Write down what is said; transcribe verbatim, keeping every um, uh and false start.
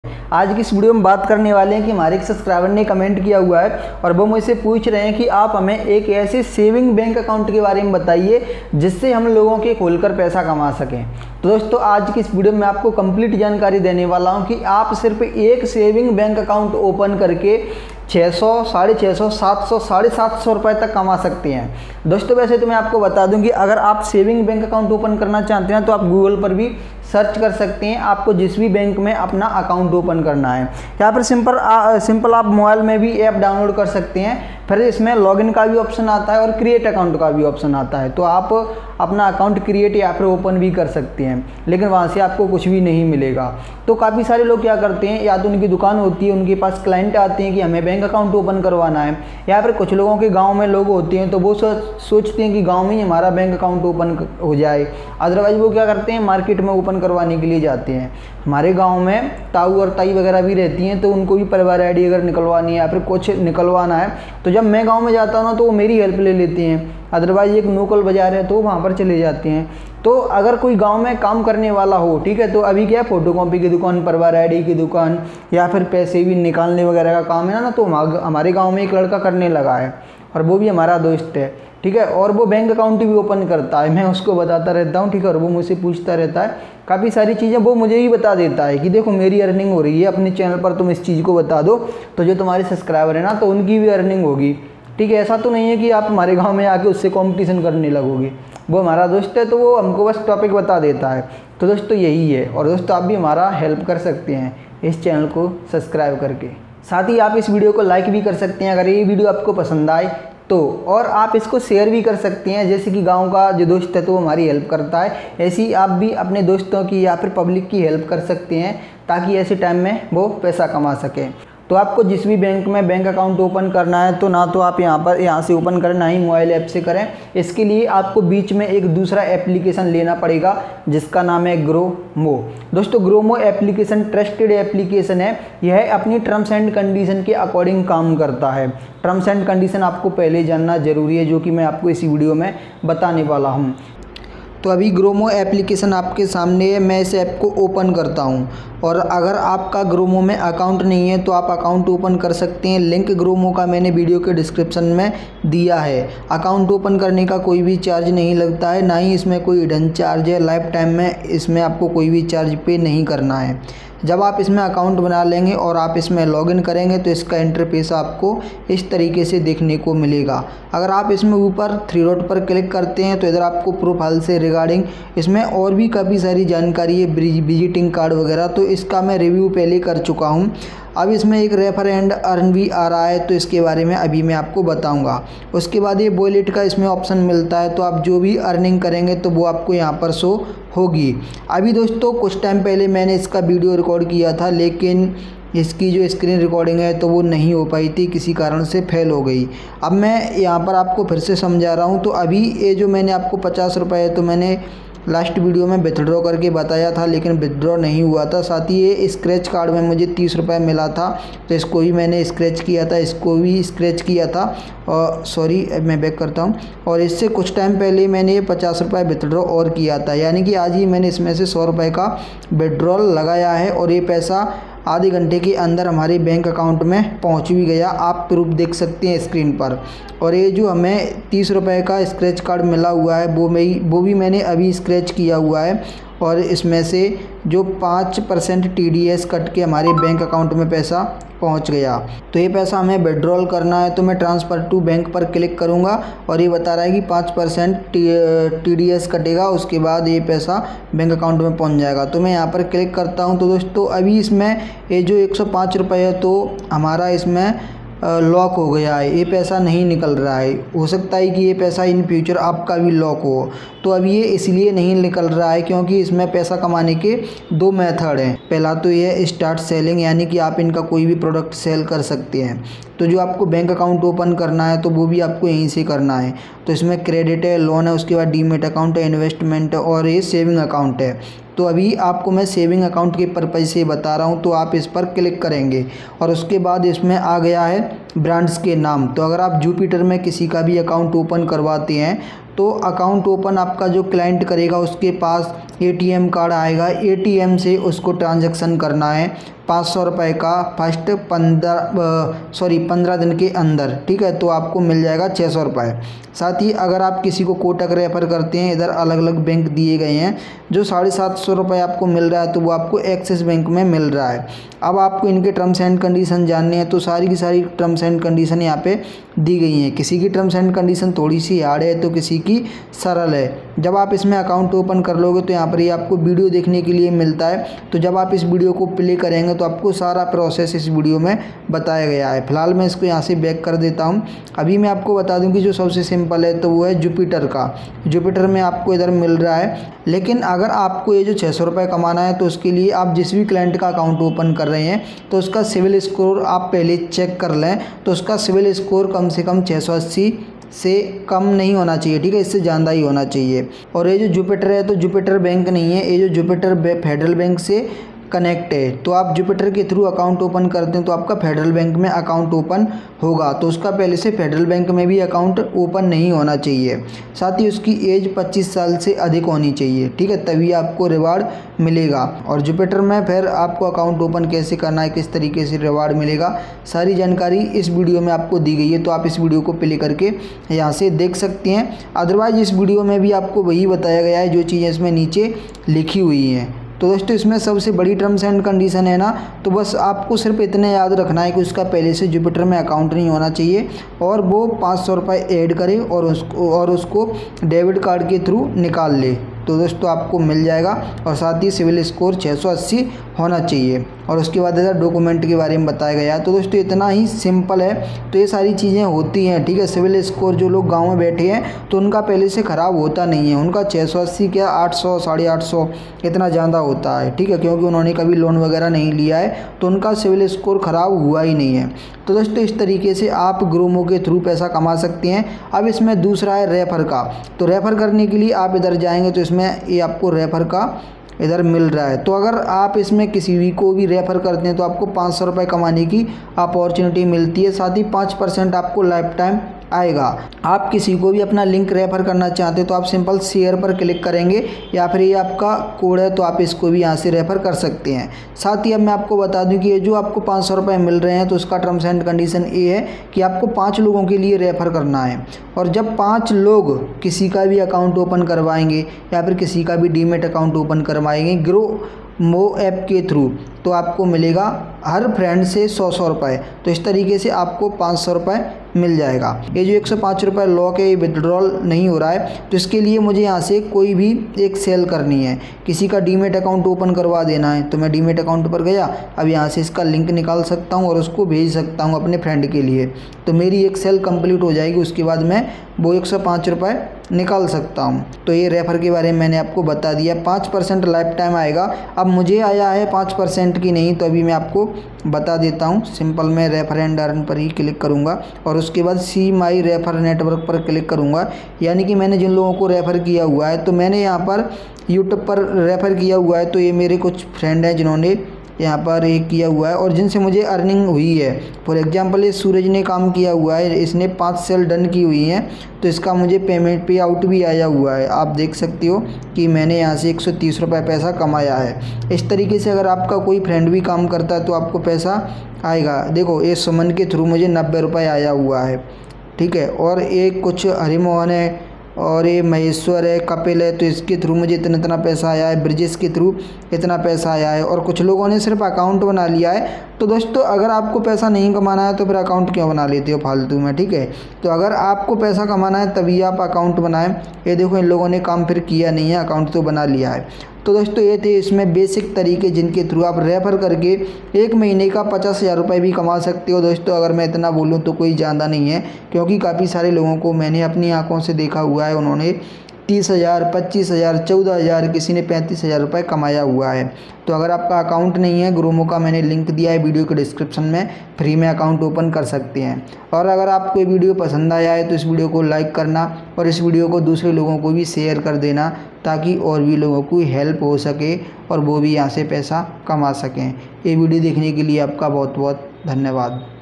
आज की इस वीडियो में बात करने वाले हैं कि हमारे एक सब्सक्राइबर ने कमेंट किया हुआ है और वो मुझसे पूछ रहे हैं कि आप हमें एक ऐसे सेविंग बैंक अकाउंट के बारे में बताइए जिससे हम लोगों के खोलकर पैसा कमा सकें। तो दोस्तों आज की इस वीडियो में आपको कंप्लीट जानकारी देने वाला हूं कि आप सिर्फ एक सेविंग बैंक अकाउंट ओपन करके छः सौ साढ़े छः सौ सात सौ साढ़े सात सौ रुपये तक कमा सकते हैं। दोस्तों वैसे तो मैं आपको बता दूं कि अगर आप सेविंग बैंक अकाउंट ओपन करना चाहते हैं तो आप गूगल पर भी सर्च कर सकते हैं, आपको जिस भी बैंक में अपना अकाउंट ओपन करना है। यहाँ पर सिंपल आ, सिंपल आप मोबाइल में भी ऐप डाउनलोड कर सकते हैं, फिर इसमें लॉगिन का भी ऑप्शन आता है और क्रिएट अकाउंट का भी ऑप्शन आता है। तो आप अपना अकाउंट क्रिएट या फिर ओपन भी कर सकते हैं, लेकिन वहाँ से आपको कुछ भी नहीं मिलेगा। तो काफ़ी सारे लोग क्या करते हैं, या तो उनकी दुकान होती है, उनके पास क्लाइंट आते हैं कि हमें बैंक अकाउंट ओपन करवाना है, या फिर कुछ लोगों के गाँव में लोग होते हैं तो वो सोचते हैं कि गाँव में ही हमारा बैंक अकाउंट ओपन हो जाए। अदरवाइज वो क्या करते हैं, मार्केट में ओपन करवाने के लिए जाते हैं। हमारे गांव में ताऊ और ताई वगैरह भी रहती हैं, तो उनको भी परिवार आईडी अगर निकलवानी है या फिर कुछ निकलवाना है तो जब मैं गांव में जाता हूँ ना तो वो मेरी हेल्प ले लेती हैं। अदरवाइज एक लोकल बाजार है तो वहाँ पर चले जाते हैं। तो अगर कोई गांव में काम करने वाला हो, ठीक है, तो अभी क्या फोटो कॉपी की दुकान, परिवार आईडी की दुकान या फिर पैसे भी निकालने वगैरह का काम है ना, तो हमारे गाँव में एक लड़का करने लगा है और वो भी हमारा दोस्त है, ठीक है, और वो बैंक अकाउंट भी ओपन करता है। मैं उसको बताता रहता हूँ, ठीक है, और वो मुझसे पूछता रहता है काफ़ी सारी चीज़ें, वो मुझे ही बता देता है कि देखो मेरी अर्निंग हो रही है, अपने चैनल पर तुम इस चीज़ को बता दो तो जो तुम्हारे सब्सक्राइबर है ना तो उनकी भी अर्निंग होगी, ठीक है। ऐसा तो नहीं है कि आप हमारे गाँव में आके उससे कॉम्पिटिशन करने लगोगे। वो हमारा दोस्त है तो वो हमको बस टॉपिक बता देता है। तो दोस्तों यही है, और दोस्तों आप भी हमारा हेल्प कर सकते हैं इस चैनल को सब्सक्राइब करके। साथ ही आप इस वीडियो को लाइक भी कर सकते हैं अगर ये वीडियो आपको पसंद आए तो, और आप इसको शेयर भी कर सकते हैं। जैसे कि गांव का जो दोस्त है तो वो हमारी हेल्प करता है, ऐसे ही आप भी अपने दोस्तों की या फिर पब्लिक की हेल्प कर सकते हैं ताकि ऐसे टाइम में वो पैसा कमा सकें। तो आपको जिस भी बैंक में बैंक अकाउंट ओपन करना है तो ना तो आप यहाँ पर यहाँ से ओपन करें, ना ही मोबाइल ऐप से करें। इसके लिए आपको बीच में एक दूसरा एप्लीकेशन लेना पड़ेगा जिसका नाम है ग्रोमो। दोस्तों ग्रोमो एप्लीकेशन ट्रस्टेड एप्लीकेशन है, यह अपनी टर्म्स एंड कंडीशन के अकॉर्डिंग काम करता है। टर्म्स एंड कंडीशन आपको पहले जानना जरूरी है, जो कि मैं आपको इसी वीडियो में बताने वाला हूँ। तो अभी ग्रोमो एप्लीकेशन आपके सामने है, मैं इस ऐप को ओपन करता हूं। और अगर आपका ग्रोमो में अकाउंट नहीं है तो आप अकाउंट ओपन कर सकते हैं। लिंक ग्रोमो का मैंने वीडियो के डिस्क्रिप्शन में दिया है। अकाउंट ओपन करने का कोई भी चार्ज नहीं लगता है, ना ही इसमें कोई हिडन चार्ज है। लाइफ टाइम में इसमें आपको कोई भी चार्ज पे नहीं करना है। जब आप इसमें अकाउंट बना लेंगे और आप इसमें लॉगिन करेंगे तो इसका इंटरफेस आपको इस तरीके से देखने को मिलेगा। अगर आप इसमें ऊपर थ्री डॉट पर क्लिक करते हैं तो इधर आपको प्रोफाइल से रिगार्डिंग इसमें और भी काफ़ी सारी जानकारी है, विजिटिंग कार्ड वगैरह, तो इसका मैं रिव्यू पहले कर चुका हूँ। अब इसमें एक रेफर एंड अर्न भी आ रहा है तो इसके बारे में अभी मैं आपको बताऊंगा। उसके बाद ये वॉलेट का इसमें ऑप्शन मिलता है, तो आप जो भी अर्निंग करेंगे तो वो आपको यहाँ पर शो होगी। अभी दोस्तों कुछ टाइम पहले मैंने इसका वीडियो रिकॉर्ड किया था, लेकिन इसकी जो स्क्रीन रिकॉर्डिंग है तो वो नहीं हो पाई थी, किसी कारण से फेल हो गई। अब मैं यहाँ पर आपको फिर से समझा रहा हूँ। तो अभी ये जो मैंने आपको पचास रुपये है तो मैंने लास्ट वीडियो में विथड्रॉ करके बताया था, लेकिन विथड्रॉ नहीं हुआ था। साथ ही ये स्क्रैच कार्ड में मुझे तीस रुपये मिला था, तो इसको भी मैंने स्क्रैच किया था, इसको भी स्क्रैच किया था। और सॉरी मैं बैक करता हूँ। और इससे कुछ टाइम पहले मैंने ये पचास रुपये विथड्रॉ और किया था, यानी कि आज ही मैंने इसमें से सौ रुपये का विथड्रॉल लगाया है और ये पैसा आधे घंटे के अंदर हमारे बैंक अकाउंट में पहुंच भी गया। आप प्रूफ देख सकते हैं स्क्रीन पर। और ये जो हमें तीस रुपये का स्क्रैच कार्ड मिला हुआ है वो मैं वो भी मैंने अभी स्क्रैच किया हुआ है, और इसमें से जो पाँच percent T D S cut के हमारे बैंक अकाउंट में पैसा पहुंच गया। तो ये पैसा हमें विड्रॉल करना है तो मैं ट्रांसफ़र टू बैंक पर क्लिक करूंगा और ये बता रहा है कि पाँच परसेंट टी डी एस कटेगा, उसके बाद ये पैसा बैंक अकाउंट में पहुंच जाएगा। तो मैं यहाँ पर क्लिक करता हूं। तो दोस्तों अभी इसमें ये जो एक सौ पाँच रुपये है तो हमारा इसमें लॉक हो गया है, ये पैसा नहीं निकल रहा है। हो सकता है कि ये पैसा इन फ्यूचर आपका भी लॉक हो। तो अब ये इसलिए नहीं निकल रहा है क्योंकि इसमें पैसा कमाने के दो मेथड हैं। पहला तो ये स्टार्ट सेलिंग, यानी कि आप इनका कोई भी प्रोडक्ट सेल कर सकते हैं। तो जो आपको बैंक अकाउंट ओपन करना है तो वो भी आपको यहीं से करना है। तो इसमें क्रेडिट है, लोन है, उसके बाद डीमेट अकाउंट है, इन्वेस्टमेंट है और ये सेविंग अकाउंट है। तो अभी आपको मैं सेविंग अकाउंट के पर्पज़ से बता रहा हूँ, तो आप इस पर क्लिक करेंगे और उसके बाद इसमें आ गया है ब्रांड्स के नाम। तो अगर आप जुपिटर में किसी का भी अकाउंट ओपन करवाते हैं तो अकाउंट ओपन आपका जो क्लाइंट करेगा उसके पास एटीएम कार्ड आएगा, एटीएम से उसको ट्रांजैक्शन करना है पाँच सौ रुपये का फर्स्ट पंद्रह सॉरी पंद्रह दिन के अंदर, ठीक है। तो आपको मिल जाएगा छः सौ रुपये। साथ ही अगर आप किसी को कोटक रेफर करते हैं, इधर अलग अलग बैंक दिए गए हैं, जो साढ़े सात सौ रुपये आपको मिल रहा है तो वो आपको एक्सिस बैंक में मिल रहा है। अब आपको इनके टर्म्स एंड कंडीशन जानने हैं तो सारी की सारी टर्म्स एंड कंडीशन यहाँ पे दी गई हैं। किसी की टर्म्स एंड कंडीशन थोड़ी सी हार्ड है तो किसी की सरल है। जब आप इसमें अकाउंट ओपन कर लोगे तो यहाँ पर ये यह आपको वीडियो देखने के लिए मिलता है। तो जब आप इस वीडियो को प्ले करेंगे तो आपको सारा प्रोसेस इस वीडियो में बताया गया है। फिलहाल मैं इसको यहाँ से बैक कर देता हूँ। अभी मैं आपको बता दूँ कि जो सबसे सिंपल है तो वो है जुपिटर का। जुपिटर में आपको इधर मिल रहा है, लेकिन अगर आपको ये जो छः सौ रुपये कमाना है तो उसके लिए आप जिस भी क्लाइंट का अकाउंट ओपन कर रहे हैं तो उसका सिविल स्कोर आप पहले चेक कर लें। तो उसका सिविल स्कोर कम से कम छः सौ अस्सी से कम नहीं होना चाहिए, ठीक है, इससे ज़्यादा ही होना चाहिए। और ये जो जुपिटर है तो जुपिटर बैंक नहीं है, ये जो जुपिटर फेडरल बैंक से कनेक्ट है। तो आप जुपिटर के थ्रू अकाउंट ओपन करते हैं तो आपका फेडरल बैंक में अकाउंट ओपन होगा। तो उसका पहले से फेडरल बैंक में भी अकाउंट ओपन नहीं होना चाहिए। साथ ही उसकी एज पच्चीस साल से अधिक होनी चाहिए, ठीक है, तभी आपको रिवार्ड मिलेगा। और जुपिटर में फिर आपको अकाउंट ओपन कैसे करना है, किस तरीके से रिवार्ड मिलेगा, सारी जानकारी इस वीडियो में आपको दी गई है। तो आप इस वीडियो को प्ले करके यहाँ से देख सकते हैं। अदरवाइज इस वीडियो में भी आपको वही बताया गया है जो चीज़ें इसमें नीचे लिखी हुई हैं। तो दोस्तों इसमें सबसे बड़ी टर्म्स एंड कंडीशन है ना, तो बस आपको सिर्फ इतने याद रखना है कि उसका पहले से जुपिटर में अकाउंट नहीं होना चाहिए और वो पाँच सौ रुपये ऐड करे और उसको और उसको डेबिट कार्ड के थ्रू निकाल ले। तो दोस्तों आपको मिल जाएगा। और साथ ही सिविल स्कोर छः सौ अस्सी होना चाहिए। और उसके बाद इधर डॉक्यूमेंट के बारे में बताया गया है। तो दोस्तों इतना ही सिंपल है। तो ये सारी चीज़ें होती हैं, ठीक है। सिविल स्कोर जो लोग गांव में बैठे हैं तो उनका पहले से ख़राब होता नहीं है, उनका छः सौ अस्सी क्या आठ सौ साढ़े आठ सौ इतना ज़्यादा होता है, ठीक है, क्योंकि उन्होंने कभी लोन वगैरह नहीं लिया है तो उनका सिविल स्कोर ख़राब हुआ ही नहीं है। तो दोस्तों इस तरीके से आप ग्रोमो के थ्रू पैसा कमा सकते हैं। अब इसमें दूसरा है रेफ़र का। तो रेफ़र करने के लिए आप इधर जाएंगे तो इसमें ये आपको रेफ़र का इधर मिल रहा है। तो अगर आप इसमें किसी भी को भी रेफ़र करते हैं तो आपको पाँच सौ रुपये कमाने की अपॉर्चुनिटी मिलती है। साथ ही पाँच परसेंट आपको लाइफ टाइम आएगा। आप किसी को भी अपना लिंक रेफ़र करना चाहते हैं तो आप सिंपल शेयर पर क्लिक करेंगे या फिर ये आपका कोड है तो आप इसको भी यहाँ से रेफ़र कर सकते हैं। साथ ही अब मैं आपको बता दूं कि ये जो आपको पाँच सौ रुपये मिल रहे हैं तो उसका टर्म्स एंड कंडीशन ये है कि आपको पाँच लोगों के लिए रेफ़र करना है। और जब पाँच लोग किसी का भी अकाउंट ओपन करवाएंगे या फिर किसी का भी डीमेट अकाउंट ओपन करवाएंगे ग्रो मो ऐप के थ्रू तो आपको मिलेगा हर फ्रेंड से सौ सौ रुपये। तो इस तरीके से आपको पाँच सौ रुपये मिल जाएगा। ये जो एक सौ पाँच रुपये लॉक है ये विड्रॉल नहीं हो रहा है तो इसके लिए मुझे यहाँ से कोई भी एक सेल करनी है, किसी का डीमेट अकाउंट ओपन करवा देना है। तो मैं डीमेट अकाउंट पर गया, अब यहाँ से इसका लिंक निकाल सकता हूँ और उसको भेज सकता हूँ अपने फ्रेंड के लिए। तो मेरी एक सेल कंप्लीट हो जाएगी, उसके बाद मैं वो एक सौ पाँच रुपये निकाल सकता हूँ। तो ये रेफ़र के बारे में मैंने आपको बता दिया। पाँच परसेंट लाइफ टाइम आएगा। अब मुझे आया है पाँच परसेंट की नहीं, तो अभी मैं आपको बता देता हूँ। सिंपल मैं रेफ़र एंड अर्न पर ही क्लिक करूँगा और उसके बाद सी माई रेफ़र नेटवर्क पर क्लिक करूँगा। यानी कि मैंने जिन लोगों को रेफ़र किया हुआ है तो मैंने यहाँ पर यूट्यूब पर रेफ़र किया हुआ है। तो ये मेरे कुछ फ्रेंड हैं जिन्होंने यहाँ पर एक किया हुआ है और जिनसे मुझे अर्निंग हुई है। फॉर एग्जांपल ये सूरज ने काम किया हुआ है, इसने पाँच सेल डन की हुई हैं तो इसका मुझे पेमेंट पे आउट भी आया हुआ है। आप देख सकते हो कि मैंने यहाँ से एक सौ तीस रुपये पैसा कमाया है। इस तरीके से अगर आपका कोई फ्रेंड भी काम करता है तो आपको पैसा आएगा। देखो ये सुमन के थ्रू मुझे नब्बे रुपये आया हुआ है, ठीक है। और एक कुछ हरिमोहन है और ये महेश्वर है, कपिल है, तो इसके थ्रू मुझे इतना इतना पैसा आया है। ब्रिजेश के थ्रू इतना पैसा आया है और कुछ लोगों ने सिर्फ अकाउंट बना लिया है। तो दोस्तों अगर आपको पैसा नहीं कमाना है तो फिर अकाउंट क्यों बना लेते हो फालतू में, ठीक है। तो अगर आपको पैसा कमाना है तभी आप अकाउंट बनाएं। ये देखो इन लोगों ने काम फिर किया नहीं है, अकाउंट तो बना लिया है। तो दोस्तों ये थे इसमें बेसिक तरीके जिनके थ्रू आप रेफ़र करके एक महीने का पचास हज़ार रुपये भी कमा सकते हो। दोस्तों अगर मैं इतना बोलूँ तो कोई ज़्यादा नहीं है, क्योंकि काफ़ी सारे लोगों को मैंने अपनी आंखों से देखा हुआ है, उन्होंने तीस हज़ार पच्चीस हज़ार चौदह हज़ार किसी ने पैंतीस हज़ार रुपये कमाया हुआ है। तो अगर आपका अकाउंट नहीं है, ग्रोमो का मैंने लिंक दिया है वीडियो के डिस्क्रिप्शन में, फ्री में अकाउंट ओपन कर सकते हैं। और अगर आपको ये वीडियो पसंद आया है तो इस वीडियो को लाइक करना और इस वीडियो को दूसरे लोगों को भी शेयर कर देना ताकि और भी लोगों को हेल्प हो सके और वो भी यहाँ से पैसा कमा सकें। ये वीडियो देखने के लिए आपका बहुत बहुत धन्यवाद।